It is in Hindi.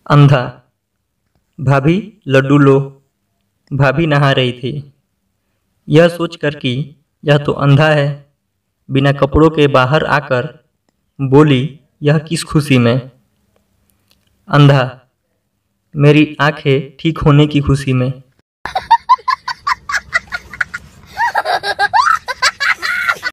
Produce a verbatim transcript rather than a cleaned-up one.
अंधा। भाभी लड्डू लो। भाभी नहा रही थी। यह सोचकर कि यह तो अंधा है, बिना कपड़ों के बाहर आकर बोली, यह किस खुशी में। अंधा। मेरी आंखें ठीक होने की खुशी में।